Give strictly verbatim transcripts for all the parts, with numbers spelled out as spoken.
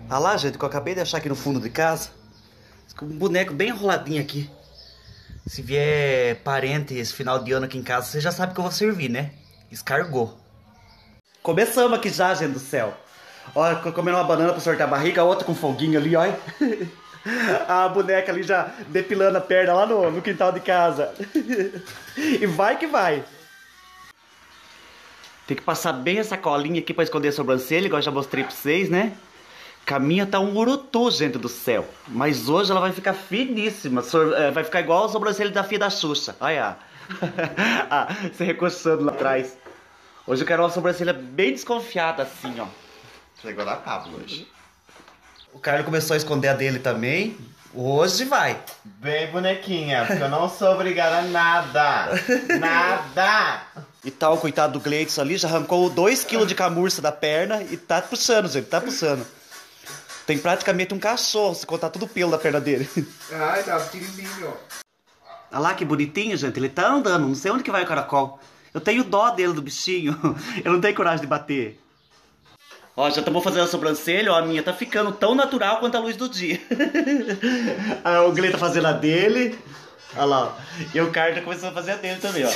Ah lá, gente, que eu acabei de achar aqui no fundo de casa. Um boneco bem enroladinho aqui. Se vier parente esse final de ano aqui em casa, você já sabe que eu vou servir, né? Escargot. Começamos aqui já, gente do céu. Olha, comendo uma banana pra sortear a barriga, a outra com foguinho ali, olha. A boneca ali já depilando a perna lá no, no quintal de casa. E vai que vai. Tem que passar bem essa colinha aqui pra esconder a sobrancelha, igual eu já mostrei pra vocês, né? Caminha tá um urutu, gente do céu. Mas hoje ela vai ficar finíssima. Vai ficar igual a sobrancelha da filha da Xuxa. Olha. Ah, se recoçando lá atrás. Hoje eu quero uma sobrancelha bem desconfiada assim, ó. Chegou na Pablo hoje. O Carlos começou a esconder a dele também. Hoje vai. Bem, bonequinha, porque eu não sou obrigada a nada. Nada. E tal, coitado do Gleitson ali, já arrancou dois quilos de camurça da perna e tá puxando, gente, tá puxando. Tem praticamente um cachorro, se contar tudo o pelo da perna dele. Ai, tá pequenininho. Olha lá que bonitinho, gente, ele tá andando, não sei onde que vai o caracol. Eu tenho dó dele, do bichinho, eu não tenho coragem de bater. Ó, já estamos fazendo a sobrancelha, ó, a minha tá ficando tão natural quanto a luz do dia. Ah, o Gleitson tá fazendo a dele, olha lá, ó. E o Carlos tá começando a fazer a dele também, ó.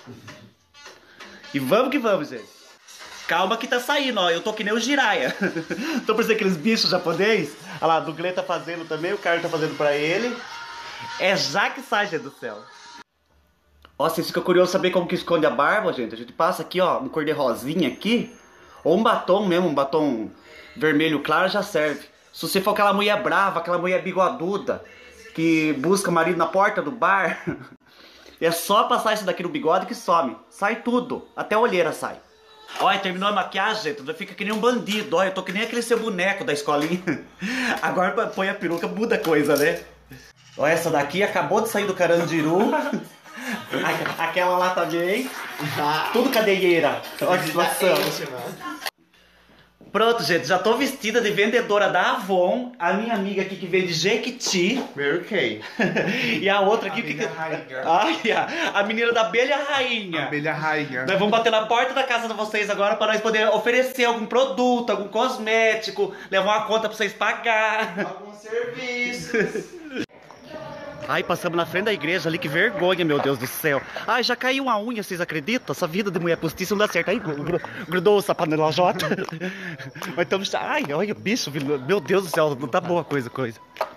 E vamos que vamos, gente. Calma que tá saindo, ó. Eu tô que nem o Jiraiya. Tô parecendo aqueles bichos japoneses. Olha lá, do Gleitson tá fazendo também, o Carlos tá fazendo pra ele. É já que sai, gente do céu. Ó, vocês ficam curiosos saber como que esconde a barba, gente? A gente passa aqui, ó, um cor de rosinha aqui. Ou um batom mesmo, um batom vermelho claro já serve. Se você for aquela mulher brava, aquela mulher bigoduda, que busca marido na porta do bar, é só passar isso daqui no bigode que some. Sai tudo, até a olheira sai. Olha, terminou a maquiagem, gente, fica que nem um bandido. Olha, eu tô que nem aquele seu boneco da escolinha. Agora põe a peruca, muda a coisa, né? Olha, essa daqui acabou de sair do Carandiru. Aquela lá também. Tudo cadeieira. Olha que situação. Pronto, gente, já tô vestida de vendedora da Avon. A minha amiga aqui que vende Jequiti. Mary Kay. E a outra aqui que... Ai, a, a menina da abelha rainha. Abelha rainha. Nós vamos bater na porta da casa de vocês agora para nós poder oferecer algum produto, algum cosmético, levar uma conta pra vocês pagar. Alguns serviços. Ai, passamos na frente da igreja ali, que vergonha, meu Deus do céu. Ai, já caiu uma unha, vocês acreditam? Essa vida de mulher postiça não dá certo. Ai, grudou o sapato na lajota. Mas estamos... Ai, olha o bicho, meu Deus do céu, não tá boa a coisa, coisa.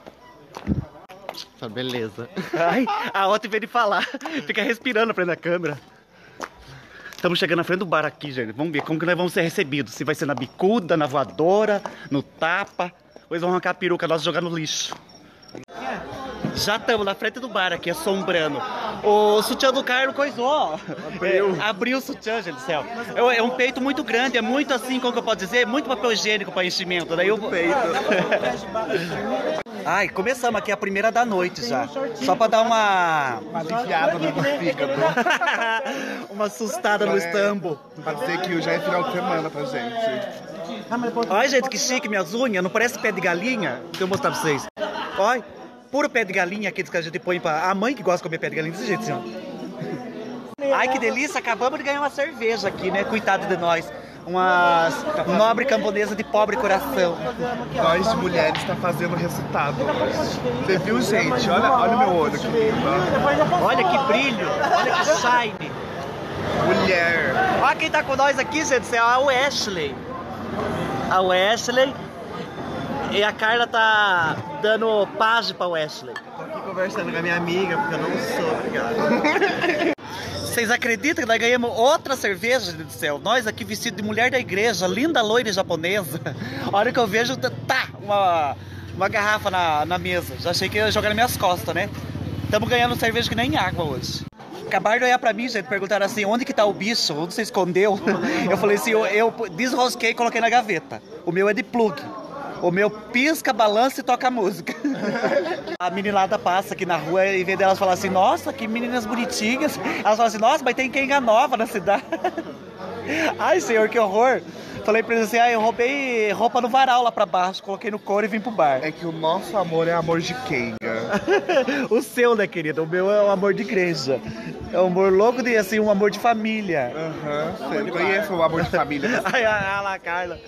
Tá beleza. Ai, a outra veio de falar, fica respirando na frente da câmera. Estamos chegando na frente do bar aqui, gente. Vamos ver como que nós vamos ser recebidos. Se vai ser na bicuda, na voadora, no tapa. Ou eles vão arrancar a peruca nossa e jogar no lixo. Já estamos na frente do bar aqui, assombrando. O sutiã do Carlos coisou. Abriu. É, abriu o sutiã, gente do céu. É, é um peito muito grande, é muito assim, como que eu posso dizer? Muito papel higiênico para enchimento. Daí eu... peito. Ai, começamos aqui a primeira da noite já. Só para dar uma... Uma aliviada no fígado. Uma assustada no estambo. Pra dizer que já é final de semana pra gente. Olha, gente, que chique minhas unhas. Não parece pé de galinha? Deixa eu mostrar pra vocês. Olha. Puro pé de galinha aqui que a gente põe pra... A mãe que gosta de comer pé de galinha desse jeito, assim, ó. Ai, que delícia. Acabamos de ganhar uma cerveja aqui, né? Coitado de nós. Uma nobre camponesa de pobre coração. Nós de mulheres tá fazendo resultado. Você viu, gente? Olha, olha o meu olho aqui. Olha que brilho. Olha que shine. Mulher. Olha quem tá com nós aqui, gente. É a Wesley. A Wesley. E a Carla tá dando paz pra Wesley. Tô aqui conversando com a minha amiga, porque eu não sou obrigado. Vocês acreditam que nós ganhamos outra cerveja, gente do céu? Nós aqui vestidos de mulher da igreja, linda loira japonesa. A hora que eu vejo, tá, uma, uma garrafa na, na mesa. Já achei que ia jogar nas minhas costas, né? Estamos ganhando cerveja que nem água hoje. Acabaram de olhar pra mim, gente, perguntaram assim, onde que tá o bicho? Onde você escondeu? Eu falei assim, eu, eu desrosquei e coloquei na gaveta. O meu é de plug. O meu pisca, balança e toca música. A meninada passa aqui na rua e vê delas falar assim, nossa, que meninas bonitinhas. Elas falam assim, nossa, mas tem quenga nova na cidade. Ai, senhor, que horror. Falei pra eles assim, ah, eu roubei roupa no varal lá pra baixo, coloquei no couro e vim pro bar. É que o nosso amor é amor de quenga. O seu, né, querida? O meu é um amor de igreja. É um amor louco de, assim, um amor de família. Aham, uhum. Você conhece o amor de família? Ai, olha lá, Carla.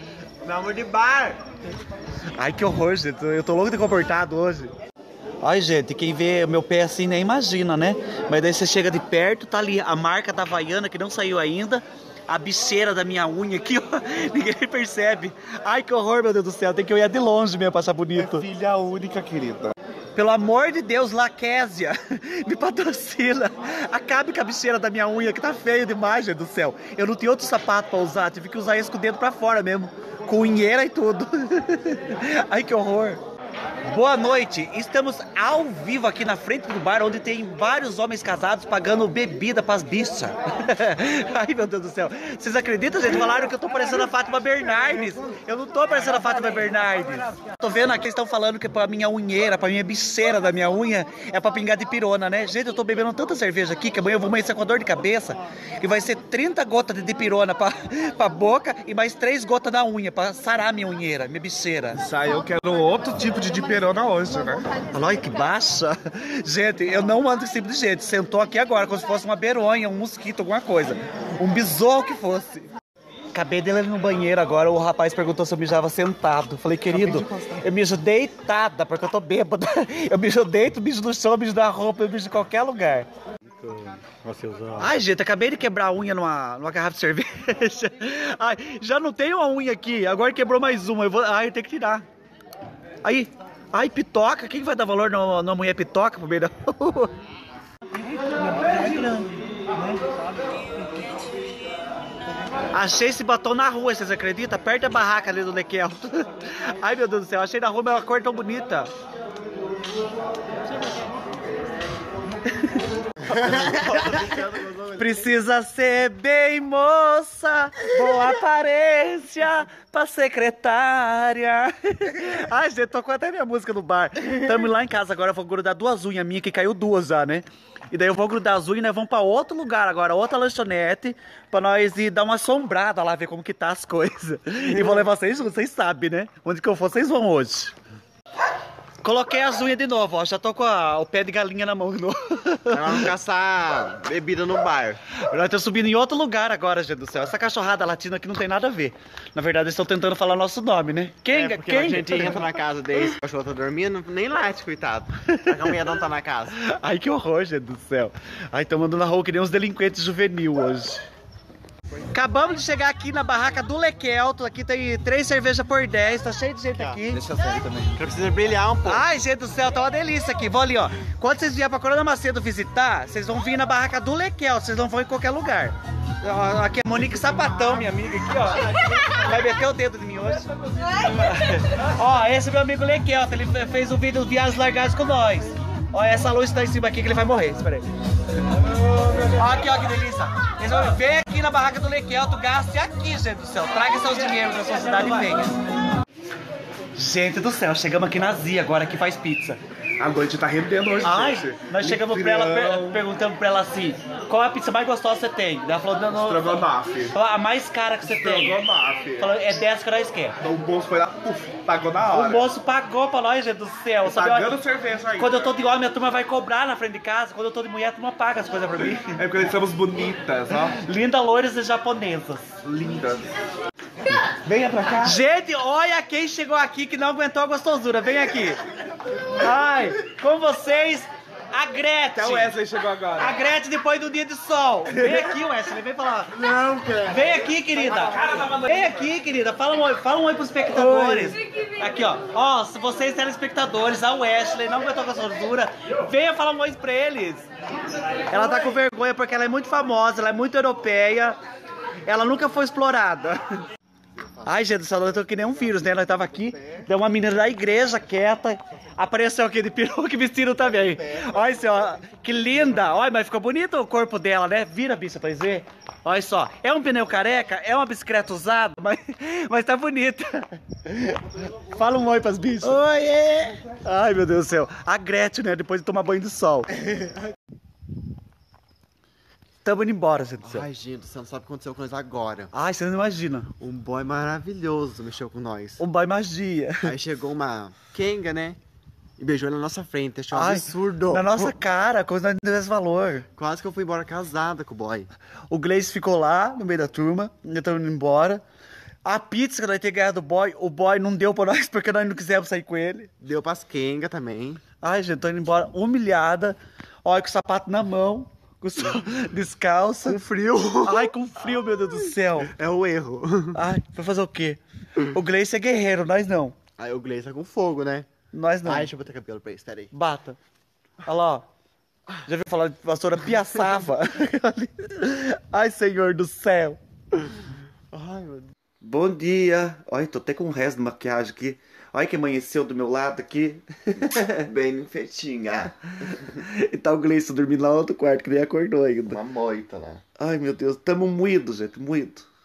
Meu amor de bar. Ai, que horror, gente. Eu tô louco de comportado hoje. Ai, gente, quem vê meu pé assim nem imagina, né? Mas daí você chega de perto, tá ali a marca da Havaiana que não saiu ainda. A bicheira da minha unha aqui, ó. Ninguém percebe. Ai, que horror, meu Deus do céu. Tem que olhar de longe mesmo pra achar bonito. É filha única, querida. Pelo amor de Deus, Laquésia, me patrocina. Acabe com a bicheira da minha unha, que tá feio demais, gente do céu. Eu não tinha outro sapato pra usar, tive que usar esse com o dedo pra fora mesmo. Com unheira e tudo. Ai, que horror. Boa noite, estamos ao vivo aqui na frente do bar, onde tem vários homens casados pagando bebida pras bichas. Ai, meu Deus do céu. Vocês acreditam, gente? Falaram que eu tô parecendo a Fátima Bernardes. Eu não tô parecendo a Fátima Bernardes. Tô vendo aqui, eles estão falando que pra minha unheira, pra minha bicheira da minha unha, é pra pingar de pirona, né? Gente, eu tô bebendo tanta cerveja aqui que amanhã eu vou amanhecer com a dor de cabeça. E vai ser trinta gotas de dipirona pra, pra boca e mais três gotas na unha, pra sarar minha unheira, minha bicheira. Isso aí eu quero outro tipo de dipirona hoje, né? Olha que baixa. Gente, eu não ando esse tipo de gente. Sentou aqui agora como se fosse uma beronha, um mosquito, alguma coisa. Um besouro que fosse. Acabei dele no banheiro agora, o rapaz perguntou se eu mijava sentado. Falei, querido, eu mijo deitada, porque eu tô bêbada. Eu mijo deito, mijo no chão, mijo na roupa, eu mijo em qualquer lugar. Ai, gente, acabei de quebrar a unha numa, numa garrafa de cerveja. Ai, já não tenho uma unha aqui, agora quebrou mais uma. Eu vou, ai, eu tenho que tirar. Aí, ai, pitoca, quem vai dar valor numa, numa mulher pitoca pro meio da rua? Achei esse batom na rua, vocês acreditam? Perto da barraca ali do Lequelto. Ai, meu Deus do céu, achei na rua uma cor tão bonita. Precisa ser bem moça, boa aparência pra secretária. Ai, gente, tocou até minha música no bar. Tamo lá em casa agora, eu vou grudar duas unhas minhas, que caiu duas já, né? E daí eu vou grudar as unhas e nós vamos pra outro lugar agora, outra lanchonete, pra nós ir dar uma assombrada lá, ver como que tá as coisas. E vou levar vocês juntos, vocês sabem, né? Onde que eu for, vocês vão hoje. Coloquei as unhas de novo, ó. Já tô com a, o pé de galinha na mão de novo. Vamos caçar bebida no bar. Nós estamos subindo em outro lugar agora, gente do céu. Essa cachorrada latina aqui não tem nada a ver. Na verdade, eles estão tentando falar nosso nome, né? Quem? É porque quem? a gente entra na casa deles, o cachorro tá dormindo, nem late, coitado. A mulher não tá na casa. Ai, que horror, gente do céu. Ai, estão mandando na rua que nem uns delinquentes juvenil hoje. Acabamos de chegar aqui na barraca do Lequelto. Aqui tem três cervejas por dez. Tá cheio de gente aqui. Deixa eu sair também. Eu preciso brilhar um pouco. Ai, gente do céu, tá uma delícia aqui. Vou ali, ó. Quando vocês vierem pra Coronel Macedo visitar, vocês vão vir na barraca do Lequelto. Vocês não vão em qualquer lugar. Ó, aqui é Monique Sapatão, minha amiga aqui, ó. Vai meter o dedo de mim hoje. Ó, esse é meu amigo Lequelto. Ele fez um vídeo de Viagens Largadas com nós. Ó, essa luz tá em cima aqui que ele vai morrer. Espera aí. Ó, aqui, ó, que delícia. Vem aqui na barraca do Lequelto, gaste aqui, gente do céu. Traga seus dinheiros da sua cidade e venha. Gente do céu, chegamos aqui na Zia agora, que faz pizza. A noite tá rendendo hoje, Ai, gente. nós chegamos pra ela, per perguntamos pra ela assim, qual é a pizza mais gostosa que você tem? Ela falou, não, não. Estrogonofe. Falou, a mais cara que você tem. Estrogonofe. Falou, é dessa que nós quer. Então o moço foi lá, puf, pagou na hora. O moço pagou pra nós, gente do céu. Sabe, Pagando cerveja aí. quando eu tô de homem, a turma vai cobrar na frente de casa. Quando eu tô de mulher, a turma paga as coisas pra mim. É porque nós somos bonitas, ó. Linda, loiras e japonesas. Lindas. Venha pra cá. Gente, olha quem chegou aqui que não aguentou a gostosura. Vem aqui. Ai, com vocês, a Gretchen. Até o Wesley chegou agora. A Gretchen depois do dia de sol. Vem aqui, Wesley, vem falar. Não, cara. Vem aqui, querida. Vem aqui, querida. Fala um oi, fala um oi pros espectadores. Aqui, ó. Ó, se vocês telespectadores, a Wesley não aguentou a gostosura, venha falar um oi pra eles. Ela tá com vergonha porque ela é muito famosa, ela é muito europeia. Ela nunca foi explorada. Ai, gente do céu, eu tô que nem um vírus, né? Ela tava aqui, deu uma menina da igreja quieta, apareceu aqui de peruca e vestido também. Olha só, que linda! Olha, mas ficou bonito o corpo dela, né? Vira, bicha, pra ver. Olha só, é um pneu careca, é uma bicicleta usada, mas, mas tá bonita. Fala um oi pras bichas. Oiê! Ai, meu Deus do céu. A Gretchen, né? Depois de tomar banho de sol. Tamo indo embora, gente do céu. Ai, gente, você não sabe o que aconteceu com nós agora. Ai, você não imagina. Um boy maravilhoso mexeu com nós. Um boy magia. Aí chegou uma Kenga, né? E beijou ele na nossa frente. Achei um Ai, absurdo. Na nossa cara, coisa não tivesse valor. Quase que eu fui embora casada com o boy. O Gleice ficou lá, no meio da turma. Já estamos indo embora. A pizza que nós tínhamos ganhado do boy, o boy não deu pra nós porque nós não quisemos sair com ele. Deu pras Kenga também. Ai, gente, tô indo embora humilhada. Olha, com o sapato na mão, com o so... descalça. Com frio. Ai, com frio, meu Deus do céu. É o erro. Ai, vai fazer o quê? O Gleice é guerreiro, nós não. Aí o Gleice tá com fogo, né? Nós não. Ai, deixa eu botar cabelo pra isso, peraí. Bata. Olha lá, ó. Já viu falar de vassoura piaçava? Ai, Senhor do céu. Ai, meu Deus. Bom dia. Olha, tô até com um resto de maquiagem aqui. Olha que amanheceu do meu lado aqui. Bem feitinha. E tá o Gleice dormindo lá no outro quarto, que nem acordou ainda. Uma moita lá. Ai, meu Deus. Tamo moído, gente. Moído.